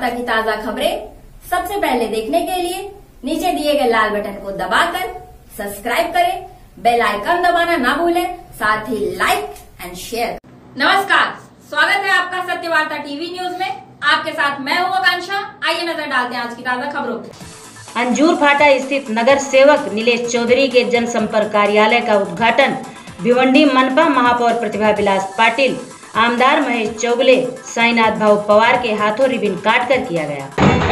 वार्ता की ताजा खबरें सबसे पहले देखने के लिए नीचे दिए गए लाल बटन को दबाकर सब्सक्राइब करें, बेल आइकन दबाना ना भूलें, साथ ही लाइक एंड शेयर। नमस्कार, स्वागत है आपका सत्य वार्ता टीवी न्यूज में। आपके साथ मैं हूँ आकांक्षा। आइए नजर डालते हैं आज की ताजा खबरों पे। अंजूर फाटा स्थित नगर सेवक नीलेश चौधरी के जनसंपर्क कार्यालय का उद्घाटन भिवंडी मनपा महापौर प्रतिभा विलास पाटिल, आमदार महेश चौगले, साईनाथ भाऊ पवार के हाथों रिबन काट कर किया गया।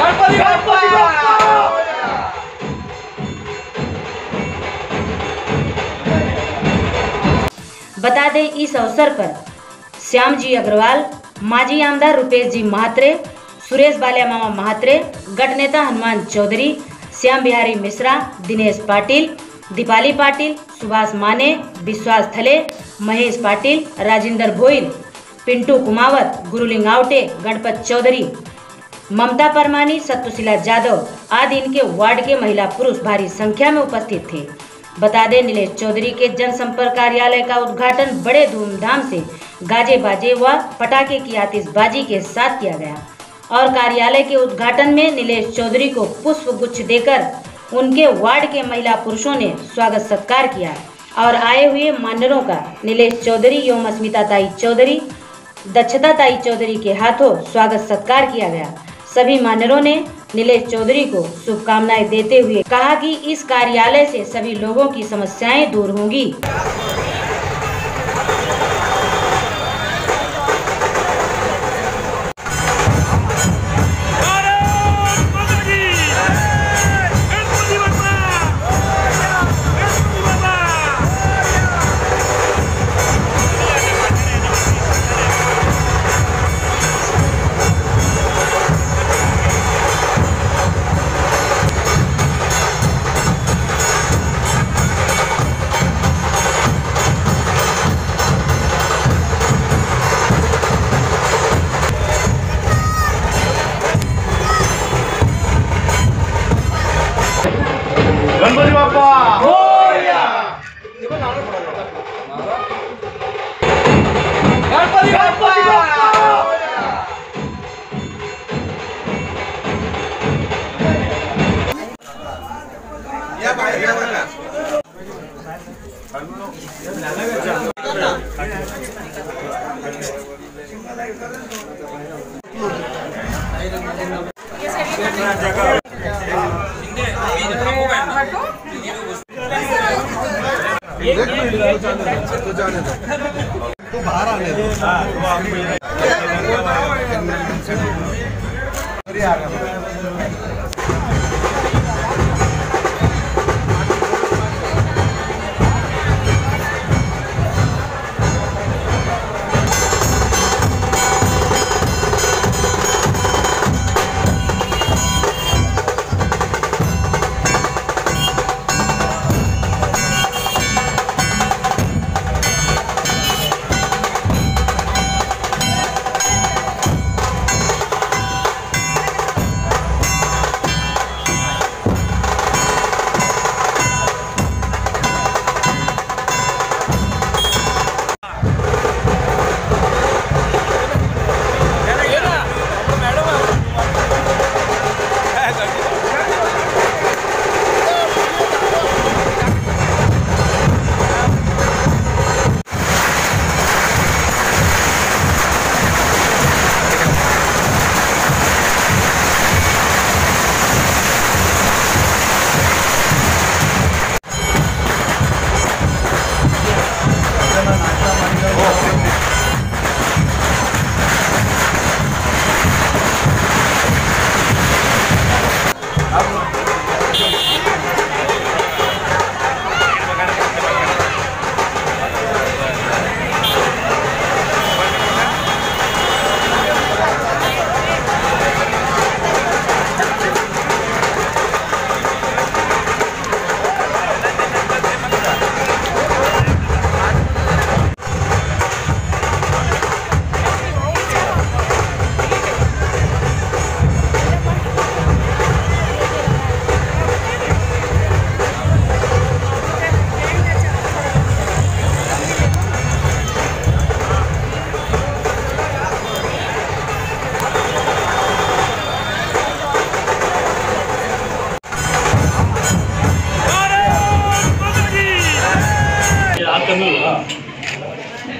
बता दें, इस अवसर पर श्याम जी अग्रवाल, माजी आमदार रुपेश जी महात्रे, सुरेश बालिया मामा महात्रे, गट नेता हनुमान चौधरी, श्याम बिहारी मिश्रा, दिनेश पाटिल, दीपाली पाटिल, सुभाष माने, विश्वास थले, महेश पाटिल, राजेंद्र भोइल, पिंटू कुमावत, गुरुलिंग आवटे, गणपत चौधरी, ममता परमानी, सत्तुशिला जादव आदि इनके वार्ड के महिला पुरुष भारी संख्या में उपस्थित थे। बता दें, नीलेश चौधरी के जनसंपर्क कार्यालय का उद्घाटन बड़े धूमधाम से गाजे बाजे व पटाखे की आतिशबाजी के साथ किया गया और कार्यालय के उद्घाटन में नीलेश चौधरी को पुष्प गुच्छ देकर उनके वार्ड के महिला पुरुषों ने स्वागत सत्कार किया और आए हुए मान्यवरों का नीलेश चौधरी एवं अस्मिता ताई चौधरी, दक्षता ताई चौधरी के हाथों स्वागत सत्कार किया गया। सभी मान्यवरों ने नीलेश चौधरी को शुभकामनाएं देते हुए कहा कि इस कार्यालय से सभी लोगों की समस्याएं दूर होंगी। गणपति बाप्पा मोरया। गणपति बाप्पा तो बाहर आने दो।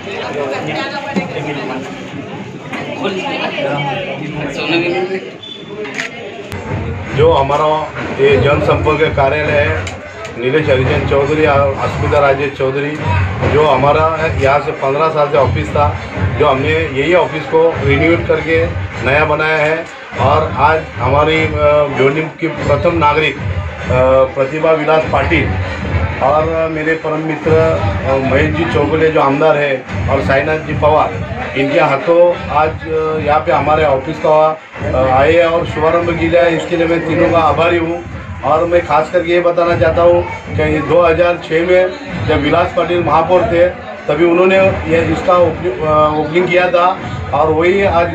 जो हमारा ये जनसंपर्क कार्यालय है नीलेश हरिचंद चौधरी और अस्मिता राजेश चौधरी, जो हमारा यहाँ से 15 साल से ऑफिस था, जो हमने यही ऑफिस को रिन्यूड करके नया बनाया है। और आज हमारी भिवंडी की प्रथम नागरिक प्रतिभा विलास पाटिल और मेरे परम मित्र महेश जी चौगुले जो आमदार है और साईनाथ जी पवार, इनके हाथों आज यहाँ पे हमारे ऑफिस का आए और शुभारंभ किया है। इसके लिए मैं तीनों का आभारी हूँ। और मैं खास करके ये बताना चाहता हूँ कि 2006 में जब विलास पाटिल महापौर थे तभी उन्होंने ये इसका ओपनिंग किया था और वही आज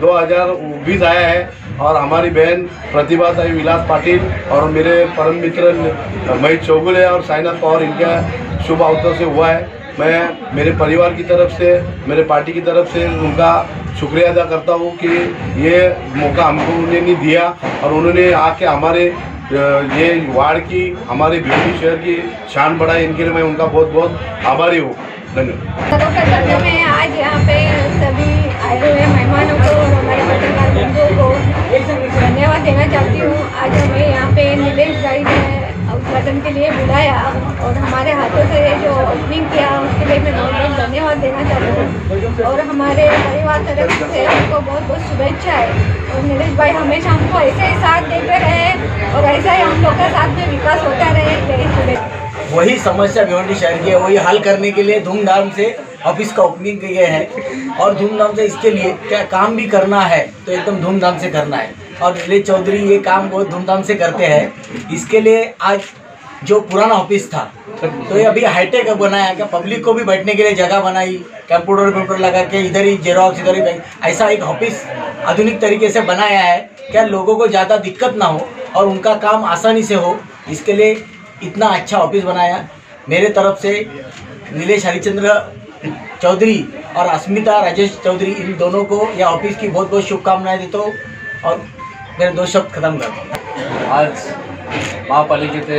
2020 आया है। और हमारी बहन प्रतिभा ताई विलास पाटिल और मेरे परम मित्र महेश चौगुले और साईनाथ पवार, इनका शुभ अवसर से हुआ है। मैं मेरे परिवार की तरफ से, मेरे पार्टी की तरफ से उनका शुक्रिया अदा करता हूँ कि ये मौका हमको उन्होंने दिया और उन्होंने आके हमारे ये वार्ड की, हमारे भिवंडी शहर की शान बढ़ाई। इनके लिए मैं उनका बहुत बहुत आभारी हूँ। धन्यवाद। मैं आज यहाँ पे सभी आए हुए मेहमानों को और हमारे पत्रकार बंधुओं को धन्यवाद देना चाहती हूँ। आज हमें यहाँ पे नीलेश भाई ने उद्घाटन के लिए बुलाया और हमारे हाथों से जो ओपनिंग किया उसके लिए मैं बहुत बहुत धन्यवाद देना चाहती हूँ। और हमारे परिवार तरफ से उनको बहुत बहुत शुभेच्छाएं। और नीलेश भाई हमेशा हमको ऐसे ही साथ देते रहे और ऐसा ही हम लोग का साथ में विकास होता रहे। वही समस्या भिवंडी शहर की है, वही हल करने के लिए धूमधाम से ऑफिस का ओपनिंग किए हैं और धूमधाम से इसके लिए क्या काम भी करना है तो एकदम धूमधाम से करना है। और नीलेश चौधरी ये काम बहुत धूमधाम से करते हैं। इसके लिए आज जो पुराना ऑफिस था तो ये अभी हाईटेक बनाया, क्या पब्लिक को भी बैठने के लिए जगह बनाई, कंप्यूटर लगा के इधर ही जेरोक्स इधर ही बैंक, ऐसा एक ऑफिस आधुनिक तरीके से बनाया है क्या लोगों को ज़्यादा दिक्कत ना हो और उनका काम आसानी से हो। इसके लिए इतना अच्छा ऑफिस बनाया। मेरे तरफ से नीलेश हरिचंद्र चौधरी और अस्मिता राजेश चौधरी, इन दोनों को यह ऑफिस की बहुत बहुत शुभकामनाएं देता हूँ और मेरे 2 शब्द खत्म करता हूँ। आज महापालिकेचे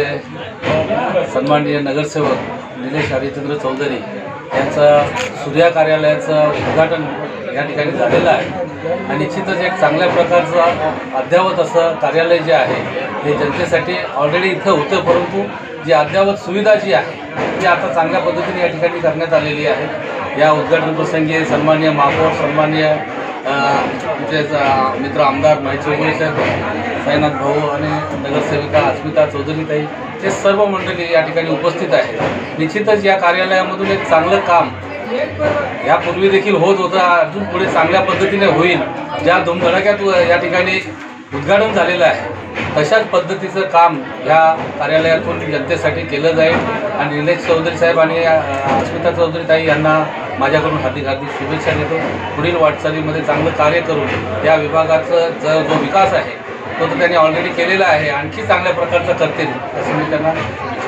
सन्माननीय नगरसेवक निलेश हरिचंद्र चौधरी यांचा सूर्या कार्यालयाचं उद्घाटन या ठिकाणी झालेलं आहे आणि निश्चितच एक चांगल्या प्रकारचं अद्ययावत असं कार्यालय जे आहे हे जनतेसाठी ऑलरेडी इथं होतं, परंतु जी अद्ययावत सुविधा जी आहे ती आता चांगल्या पद्धतीने या ठिकाणी करण्यात आलेली आहे। या उद्घाटन प्रसंगी सन्माननीय महापौर, सन्माननीय आमचे मित्र आमदार महेश चौगुले साहेब, साईनाथ भाऊ आणि नगरसेविका अस्मिता चौधरी ताई, हे सर्व मंडळी या ठिकाणी उपस्थित आहेत। निश्चितच या कार्यालयामधून एक चांगलं काम यापूर्वी देखील होत होतं, अजून पुढे चांगल्या पद्धतीने होईल। ज्या धुमधडाक्यात या ठिकाणी उद्घाटन झालेलं आहे तशाच पद्धतीचं काम या कार्यालयातून जनतेसाठी केलं जाईल आणि निलेश चौधरी साहेब आणि अस्मिता चौधरी ताई यांना माझ्याकडून हार्दिक हार्दिक शुभेच्छा देतो। पुढील वाटचालीमध्ये चांगलं कार्य करून या विभागाचा जो विकास आहे तो तर त्यांनी ऑलरेडी केलेला आहे, आणखी चांगल्या प्रकारचं करतील असं मी त्यांना।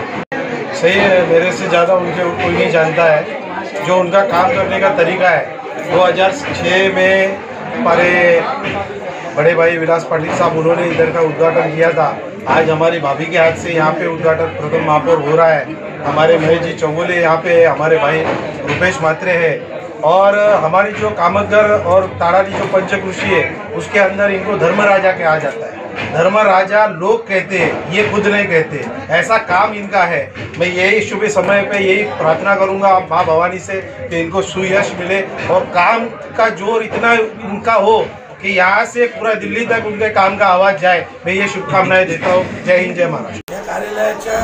सही है, मेरे से ज़्यादा उनके कोई नहीं जानता है जो उनका काम करने का तरीका है। 2006 में हमारे बड़े भाई विलास पाटिल साहब उन्होंने इधर का उद्घाटन किया था। आज हमारी भाभी के हाथ से यहाँ पे उद्घाटन प्रथम महापौर हो रहा है। हमारे महेश जी चौगुले यहाँ पे, हमारे भाई रुपेश मात्रे है और हमारी जो कामतगर और ताड़ाली जो पंचकृषि है उसके अंदर इनको धर्म राजा कहा जाता है। धर्म राजा लोग कहते हैं, ये खुद नहीं कहते, ऐसा काम इनका है। मैं यही शुभ समय पे यही प्रार्थना करूंगा माँ भवानी से कि इनको सुयश मिले और काम का जोर इतना इनका हो कि यहाँ से पूरा दिल्ली तक उनके काम का आवाज़ जाए। मैं ये शुभकामनाएं देता हूँ। जय हिंद, जय महाराष्ट्र। या कार्यालयाच्या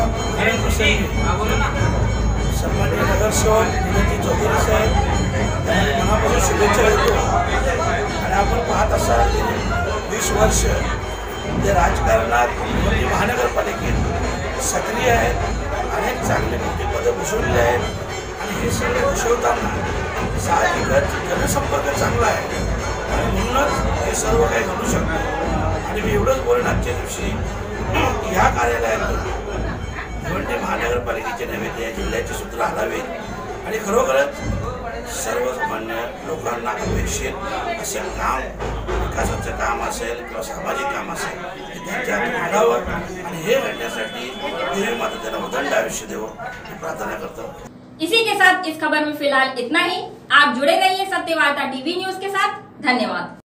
सन्माननीय नगरसेवक निलेश चौधरी साहेब यांना मनापासून शुभेच्छा देतो। आणि आपण पाहत असाल 20 वर्ष ते राजकारणात महानगरपालिकेत सक्रिय आहेत, अनेक चांगले मोठी पदं भूषवलेली आहेत आणि हे सगळे भूषवताना साहजिकच जनसंपर्क चांगला आहे आणि म्हणूनच हे सर्व काही घडू शकतं। आणि मी एवढंच बोलेन आजच्या दिवशी ह्या कार्यालयातून भिवंडी महानगरपालिकेचे नव्हे या जिल्ह्याचे सूत्र हलावेत आणि खरोखरच सर्वसामान्य लोकांना अपेक्षित असे काम, विकासाचं काम असेल किंवा सामाजिक काम असेल हे त्यांच्या हातून घडावं आणि हे घडण्यासाठी देवी माता त्यांना उदंड आयुष्य देवो ही प्रार्थना करतो। इसी के साथ इस खबर में फिलहाल इतना ही। आप जुड़े रहिए सत्यवार्ता टीवी न्यूज के साथ। धन्यवाद।